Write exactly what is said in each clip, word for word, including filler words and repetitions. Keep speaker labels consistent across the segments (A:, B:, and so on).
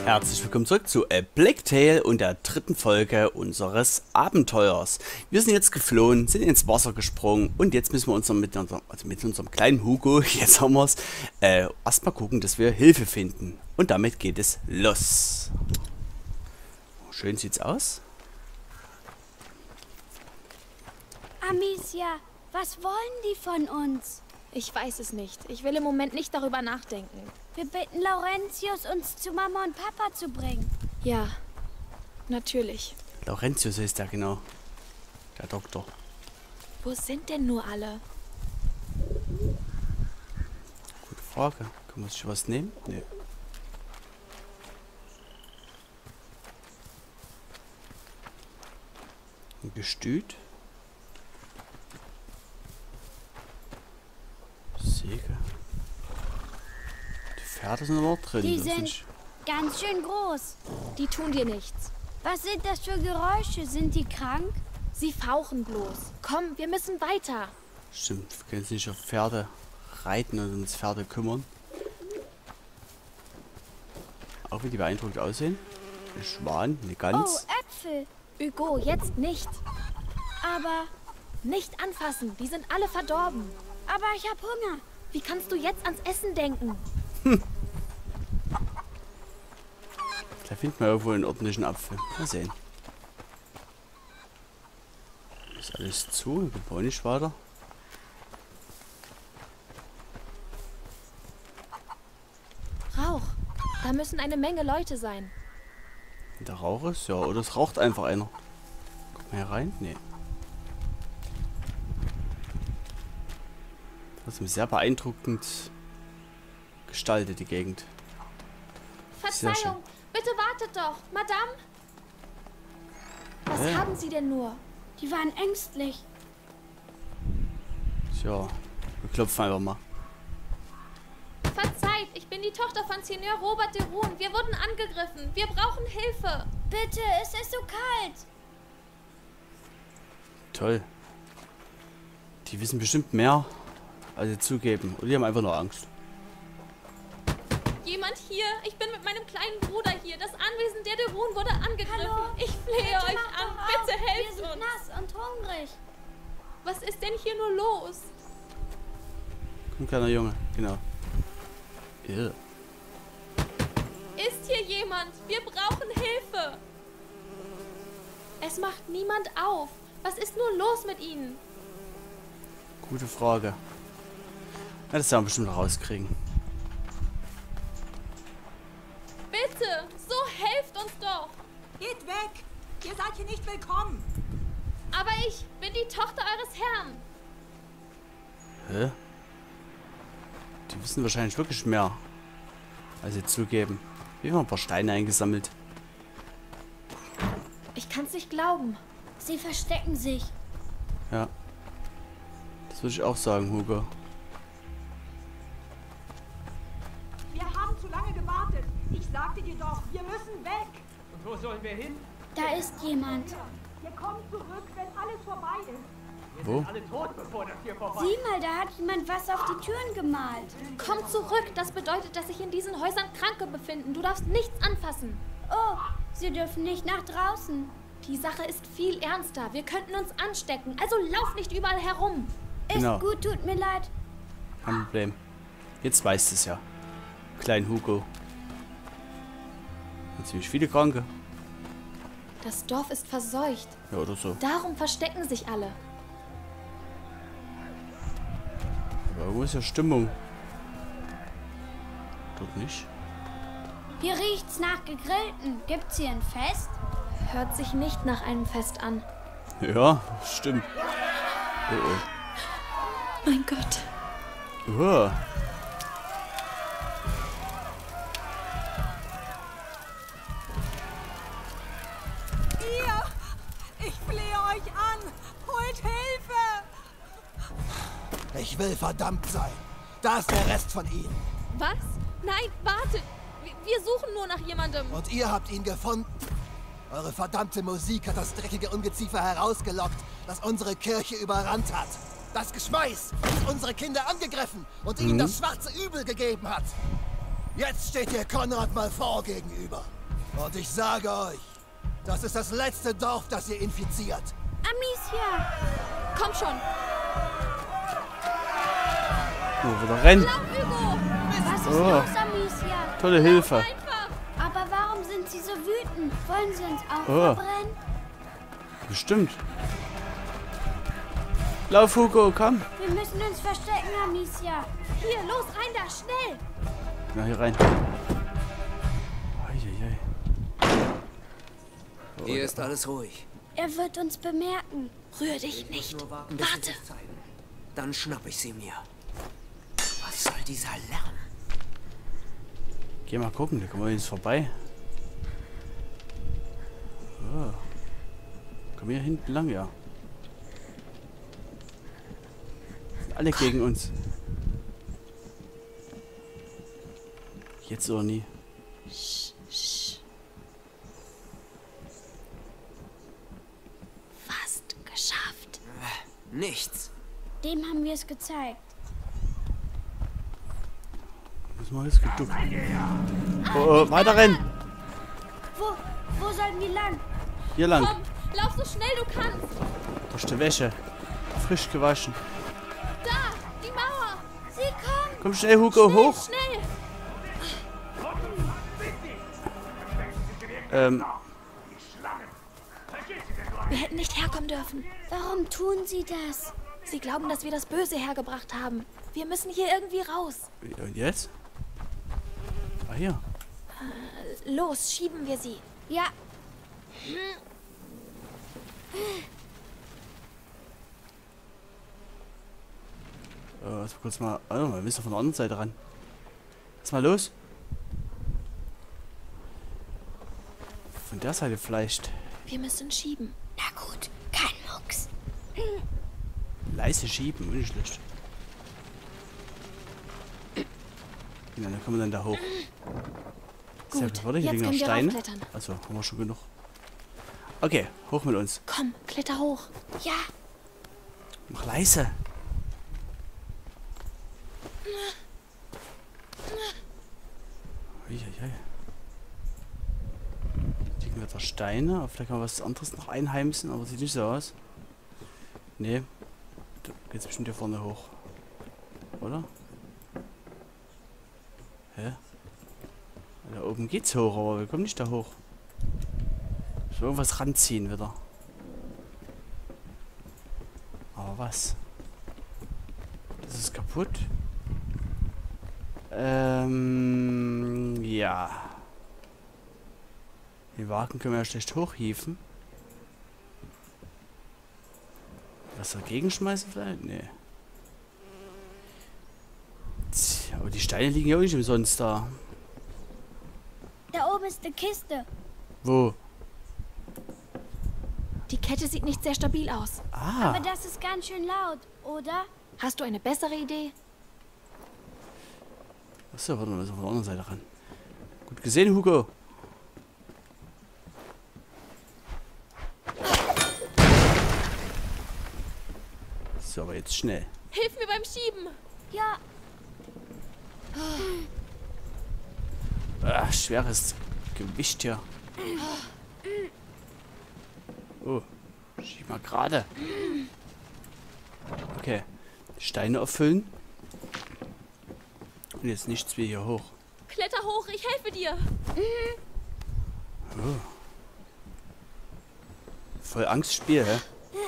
A: Herzlich willkommen zurück zu A Plague Tale und der dritten Folge unseres Abenteuers. Wir sind jetzt geflohen, sind ins Wasser gesprungen und jetzt müssen wir uns noch mit, unser, also mit unserem kleinen Hugo, jetzt haben wir es, äh, erstmal gucken, dass wir Hilfe finden. Und damit geht es los. Schön sieht's aus.
B: Amicia, was wollen die von uns?
C: Ich weiß es nicht. Ich will im Moment nicht darüber nachdenken.
B: Wir bitten Laurentius, uns zu Mama und Papa zu bringen.
C: Ja, natürlich.
A: Laurentius ist ja genau. Der Doktor.
C: Wo sind denn nur alle?
A: Gute Frage. Kann man sich was nehmen? Nee. Ein Gestüt. Säge. Die Pferde sind aber drin.
B: Die
A: das
B: sind
A: nicht...
B: ganz schön groß.
C: Die tun dir nichts.
B: Was sind das für Geräusche? Sind die krank?
C: Sie fauchen bloß. Komm, wir müssen weiter.
A: Stimmt, wir können jetzt nicht auf Pferde reiten und uns Pferde kümmern. Auch wie die beeindruckt aussehen. Ein Schwan, eine
B: Oh,
A: Gans.
B: Äpfel.
C: Hugo, jetzt nicht.
B: Aber,
C: Nicht anfassen. Die sind alle verdorben.
B: aber ich hab Hunger.
C: Wie kannst du jetzt ans Essen denken?
A: Da findet man irgendwo einen ordentlichen Apfel. Mal sehen. Ist alles zu, wir bauen nicht weiter.
C: Rauch. Da müssen eine Menge Leute sein.
A: Der Rauch ist, ja, oder es raucht einfach einer. Kommt man hier rein? Nee. Das ist sehr beeindruckend gestaltet, die Gegend. Sehr schön.
C: Verzeihung, bitte wartet doch. Madame? Was
A: Hä?
C: haben Sie denn nur?
B: Die waren ängstlich.
A: Tja, wir klopfen einfach mal.
C: Verzeiht, ich bin die Tochter von Seigneur Robert de Rune. Wir wurden angegriffen. Wir brauchen Hilfe.
B: Bitte, es ist so kalt.
A: Toll. Die wissen bestimmt mehr, als sie zugeben. Und die haben einfach nur Angst.
C: Jemand hier? Ich bin mit meinem kleinen Bruder hier. Das Anwesen der de Rune wurde angegriffen.
B: Hallo?
C: Ich flehe
B: Bitte
C: euch
B: mach
C: an.
B: doch auf.
C: Bitte helft
B: Wir sind
C: uns.
B: nass und hungrig.
C: Was ist denn hier nur los?
A: Ein kleiner Junge, genau. Ja.
C: Ist hier jemand? Wir brauchen Hilfe. Es macht niemand auf. Was ist nur los mit ihnen?
A: Gute Frage. Ja, das werden wir bestimmt noch rauskriegen.
C: Bitte, so helft uns doch.
D: Geht weg! Ihr seid hier nicht willkommen!
C: Aber ich bin die Tochter eures Herrn.
A: Hä? Die wissen wahrscheinlich wirklich mehr, als sie zugeben. Wir haben ein paar Steine eingesammelt.
C: Ich kann's nicht glauben.
B: Sie verstecken sich.
A: Ja. Das würde ich auch sagen, Hugo.
D: Wir haben zu lange gewartet. Ich sagte dir doch, wir müssen weg.
E: Und wo sollen wir hin?
B: Da ist jemand.
D: Wir kommen zurück, wenn alles vorbei ist.
E: Wir
A: Wo?
E: sind alle tot, bevor das hier vorbei
B: Sieh mal, da hat jemand was auf die Türen gemalt.
C: Komm zurück. Das bedeutet, dass sich in diesen Häusern Kranke befinden. Du darfst nichts anfassen.
B: Oh, sie dürfen nicht nach draußen.
C: Die Sache ist viel ernster. Wir könnten uns anstecken. Also lauf nicht überall herum.
B: Ist
A: Genau.
B: gut, tut mir leid.
A: Kein Problem. Jetzt weißt du es ja. Klein Hugo. Und ziemlich viele Kranke.
C: Das Dorf ist verseucht.
A: Ja, oder so.
C: Darum verstecken sich alle.
A: Aber wo ist ja Stimmung? Dort nicht.
B: Hier riecht's nach Gegrillten. Gibt's hier ein Fest?
C: Hört sich nicht nach einem Fest an.
A: Ja, stimmt. Oh
C: Mein Gott.
A: oh. Oh.
D: Ihr! Ich flehe euch an! Holt Hilfe!
F: Ich will verdammt sein. Da ist der Rest von ihnen.
C: Was? Nein, wartet. Wir, wir suchen nur nach jemandem.
F: Und ihr habt ihn gefunden. Eure verdammte Musik hat das dreckige Ungeziefer herausgelockt, das unsere Kirche überrannt hat. Das Geschmeiß, das unsere Kinder angegriffen und ihnen das schwarze Übel gegeben hat. Jetzt steht ihr Konrad mal vor gegenüber. Und ich sage euch, das ist das letzte Dorf, das ihr infiziert.
B: Amicia!
C: Komm schon.
A: Oh, wieder rennen.
C: Lauf, Hugo.
B: Was ist
A: Oh.
B: los, Amicia?
A: Tolle Hilfe.
C: Einfach.
B: Aber warum sind sie so wütend? Wollen sie uns auch
A: Oh.
B: verbrennen?
A: Bestimmt. Lauf, Hugo, komm.
B: Wir müssen uns verstecken, Amicia.
C: Hier, los, rein da, schnell.
A: Na, hier rein. Eieiei.
G: Hier ist alles ruhig.
B: Er wird uns bemerken.
C: Rühr dich nicht.
G: Nur warten, bis sie
C: Warte.
G: sich zeigen. Dann schnapp ich sie mir. Was soll dieser Lärm?
A: Geh mal gucken, da kommen wir jetzt vorbei. Oh. Komm hier hinten lang, ja. Sind alle gegen uns. Jetzt oder nie.
C: Fast geschafft.
G: Nichts.
B: Dem haben wir es gezeigt.
A: Müssen wir jetzt geduckt. Oh, oh, weiter rennen.
B: Wo, wo sollen wir lang?
A: Hier lang.
C: Komm, lauf so schnell du kannst.
A: Durch die Wäsche. Frisch gewaschen.
C: Da, die Mauer.
B: Sie kommen!
A: Komm schnell, Hugo, hoch.
C: Schnell.
A: Ähm,
C: Wir hätten nicht herkommen dürfen.
B: Warum tun sie das?
C: Sie glauben, dass wir das Böse hergebracht haben. Wir müssen hier irgendwie raus.
A: und jetzt? Ah, hier.
C: Los, schieben wir sie.
B: Ja,
A: Äh, also kurz mal. Oh, wir müssen von der anderen Seite ran. Lass mal los. Von der Seite vielleicht.
C: Wir müssen schieben.
B: na gut, kein Mucks.
A: Leise schieben, nicht schlecht. Genau, dann kommen wir dann da hoch. Sehr
C: Gut,
A: warte, hier
C: jetzt
A: liegen noch
C: können wir
A: Steine.
C: raufklettern.
A: Also, haben wir schon genug. Okay, hoch mit uns.
C: Komm, kletter hoch.
B: Ja,
A: Mach leise. Uiuiui. Liegen wir da Steine, aber vielleicht kann man was anderes noch einheimsen, aber sieht nicht so aus. Nee. Da geht's bestimmt hier vorne hoch. Oder? Hä? Da oben geht's hoch, aber wir kommen nicht da hoch. Ich will irgendwas ranziehen wieder. Aber was? Das ist kaputt. Ähm, ja. Den Wagen können wir ja schlecht hochhieven. Was dagegen schmeißen vielleicht? Nee. Tja, aber die Steine liegen ja auch nicht umsonst da.
B: da oben ist eine Kiste.
A: Wo?
C: Die Kette sieht nicht sehr stabil aus.
A: Ah.
B: Aber das ist ganz schön laut, oder?
C: Hast du eine bessere Idee?
A: Achso, warte mal, wir sind von der anderen Seite ran. Gut gesehen, Hugo. So, aber jetzt schnell.
C: Hilf mir beim Schieben.
B: Ja,
A: Ah, schweres Gewicht hier. Oh, schieb mal gerade. Okay, Steine erfüllen. Und jetzt nichts wie hier hoch.
C: Kletter hoch, ich helfe dir.
A: Voll Angstspiel, hä?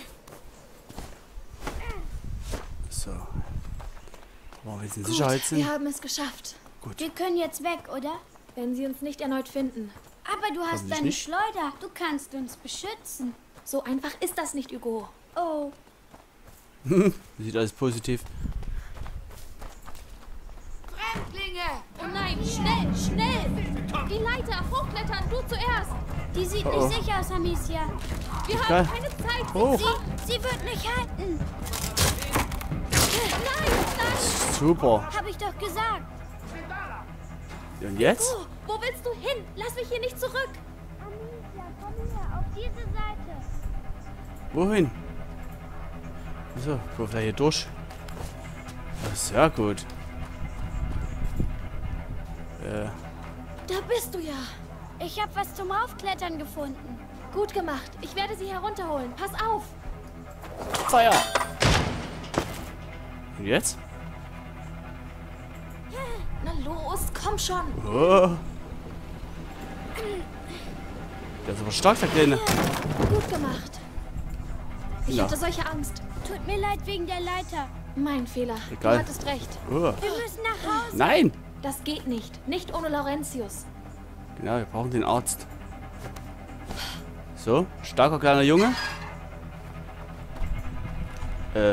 A: So. Wollen wir jetzt in Sicherheit sind?
C: Wir haben es geschafft.
B: wir können jetzt weg, oder?
C: Wenn sie uns nicht erneut finden.
B: Aber du hast
A: Hoffentlich
B: deine
A: nicht.
B: Schleuder. Du kannst uns beschützen.
C: So einfach ist das nicht, Hugo.
B: Oh,
A: Sieht alles positiv.
C: Oh nein, schnell, schnell. Die Leiter, hochklettern, du zuerst.
B: die sieht
A: Oh, oh.
B: nicht sicher aus, Amicia.
C: Wir
A: Geil.
C: haben keine Zeit.
A: Hoch!
B: Sie, sie wird nicht halten.
C: Nein, nein.
A: Super.
B: Hab ich doch gesagt.
A: Und jetzt?
C: Oh, wo willst du hin? Lass mich hier nicht zurück.
B: Amicia, komm her, auf diese Seite.
A: Wohin? So, kommen wir hier durch. Ja, sehr gut. Äh.
C: Da bist du ja.
B: Ich habe was zum Aufklettern gefunden.
C: Gut gemacht. Ich werde sie herunterholen. Pass auf.
A: Feuer! Und jetzt?
C: Na los, komm schon.
A: Oh. Der ist aber stark, der Kleine.
C: Gut gemacht. Ich
A: Ja.
C: hatte solche Angst.
B: Tut mir leid wegen der Leiter.
C: Mein Fehler.
A: Egal.
C: Du hattest recht.
A: Oh.
B: Wir müssen nach Hause.
A: Nein!
C: Das geht nicht. Nicht ohne Laurentius.
A: Genau, wir brauchen den Arzt. So, starker kleiner Junge. Äh,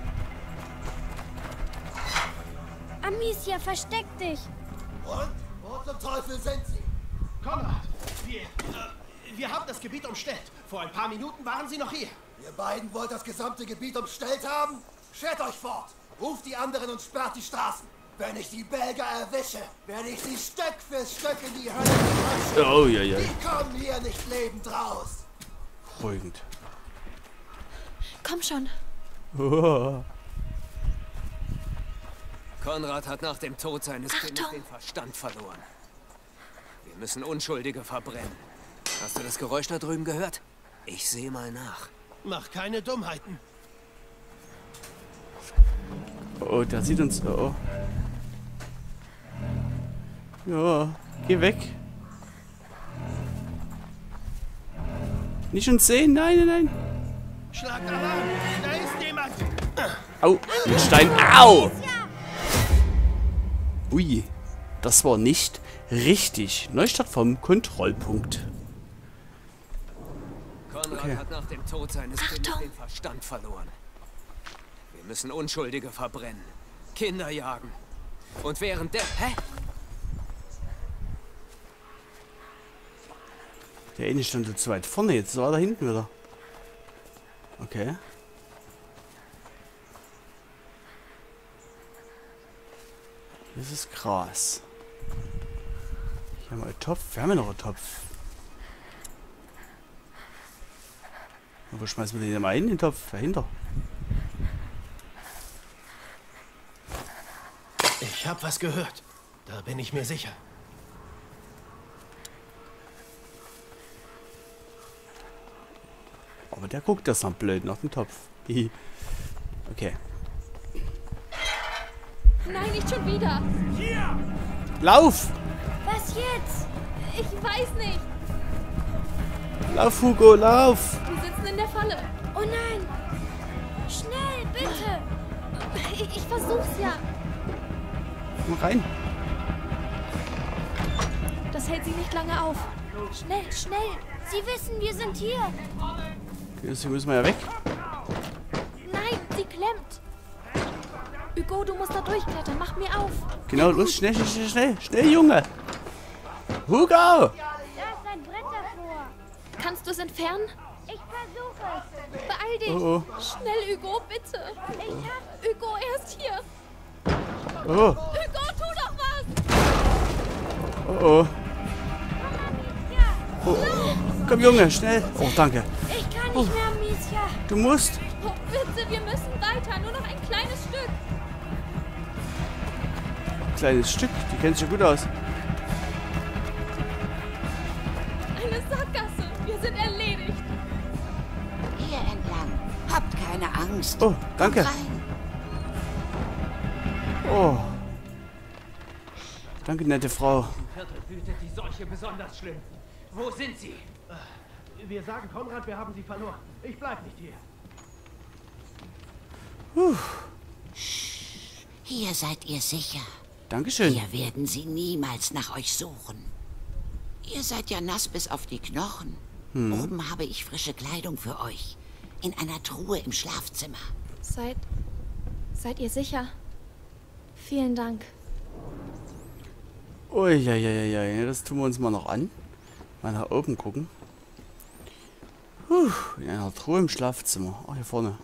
B: Amicia, versteck dich.
F: Und? Wo zum Teufel sind sie?
H: Konrad, wir, äh, wir haben das Gebiet umstellt. Vor ein paar Minuten waren sie noch hier.
F: Ihr beiden wollt das gesamte Gebiet umstellt haben? Schert euch fort! Ruft die anderen und sperrt die Straßen! Wenn ich die Belgier erwische, werde ich sie Stück für Stück in die Hölle quetschen!
A: oh ja, ja.
F: Die kommen hier nicht lebend raus!
A: Beruhigend.
C: Komm schon.
A: Oh.
G: Konrad hat nach dem Tod seines Kindes
C: Achtung.
G: den Verstand verloren. Wir müssen Unschuldige verbrennen. Hast du das Geräusch da drüben gehört? Ich sehe mal nach.
H: Mach keine Dummheiten.
A: Oh, der sieht uns. Oh. Ja, geh weg. Nicht uns sehen, nein, nein, nein.
H: Schlagt Alarm! Da ist jemand!
A: Au, ein Stein. Au! Ui, das war nicht richtig. Neustart vom Kontrollpunkt.
G: Konrad
A: Okay.
G: hat nach dem Tod seines Kindes den Verstand verloren. Wir müssen Unschuldige verbrennen. Kinder jagen. Und während der... Hä?
A: Der eine stand so zu weit vorne, jetzt war er da hinten wieder. Okay. Das ist krass. Hier haben wir einen Topf. Wir haben ja noch einen Topf. Und wo schmeißen wir den denn mal in den Topf? Dahinter.
H: Ich hab was gehört. Da bin ich mir sicher.
A: Aber der guckt das noch blöd nach dem Topf. Hihi. Okay.
C: Nein, nicht schon wieder.
A: Lauf!
B: Was jetzt?
C: Ich weiß nicht.
A: Lauf, Hugo, lauf!
C: Wir sitzen in der Falle.
B: Oh nein. Schnell, bitte.
C: Ich, ich versuch's ja.
A: Komm rein.
C: Das hält sie nicht lange auf.
B: Schnell, schnell. Sie wissen, wir sind hier.
A: Okay, deswegen müssen wir ja weg.
C: Nein, sie klemmt. Hugo, du musst da durchklettern. Mach mir auf.
A: Genau, los, schnell, schnell, schnell, schnell, schnell, Junge! Hugo!
B: Da ist ein Brett davor.
C: Kannst du es entfernen?
B: Ich versuche es.
C: Beeil dich.
A: Oh,
C: Schnell, Hugo, bitte.
B: Ich hab...
C: Hugo, er ist hier.
A: oh, oh,
C: Hugo, tu doch was.
A: oh, oh.
B: Ja,
A: Oh, komm, Junge, schnell. Oh, danke.
B: ich kann nicht mehr, Amicia.
A: Du musst.
C: Oh, bitte, wir müssen weiter. Nur noch ein kleines Stück.
A: Kleines Stück, die kennt sich ja gut aus.
C: Eine Sackgasse. Wir sind erledigt.
I: Hier entlang. Habt keine Angst.
A: Oh, danke.
I: Kommt rein.
A: Oh. Danke, nette Frau.
E: Im Viertel wütet die Seuche besonders schlimm. Wo sind sie?
H: Wir sagen Konrad, wir haben sie verloren. Ich bleib nicht hier.
I: Hier seid ihr sicher.
A: Dankeschön.
I: Hier werden sie niemals nach euch suchen. Ihr seid ja nass bis auf die Knochen. Oben habe ich frische Kleidung für euch. In einer Truhe im Schlafzimmer.
C: Seid... Seid ihr sicher? Vielen Dank.
A: Uiuiuiui, das tun wir uns mal noch an. Mal nach oben gucken. Puh, in einer Truhe im Schlafzimmer. Ach, hier vorne.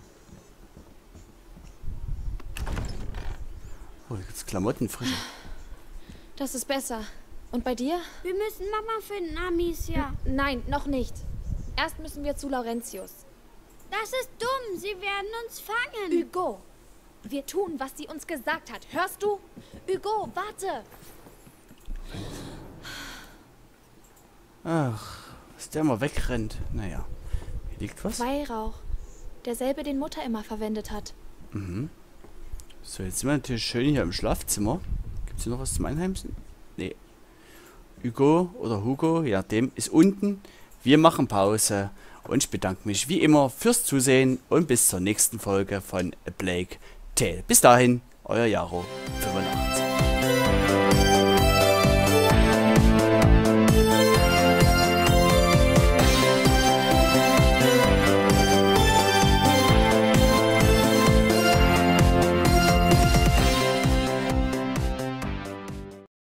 A: Oh, hier gibt's Klamotten, frische.
C: Das ist besser. Und bei dir?
B: Wir müssen Mama finden, Amicia.
C: Nein, noch nicht. Erst müssen wir zu Laurentius.
B: Das ist dumm. Sie werden uns fangen.
C: Hugo, wir tun, was sie uns gesagt hat. Hörst du? Hugo, warte.
A: Ach, dass der immer wegrennt. Naja. Hier liegt was.
C: Weihrauch. Derselbe, den Mutter immer verwendet hat.
A: Mhm. So, jetzt sind wir natürlich schön hier im Schlafzimmer. Gibt es hier noch was zum Einheimsen? Nee. Hugo oder Hugo, je nachdem, ist unten. Wir machen Pause. Und ich bedanke mich wie immer fürs Zusehen und bis zur nächsten Folge von A Plague Tale. Bis dahin, euer Jaro. fünfundachtzig.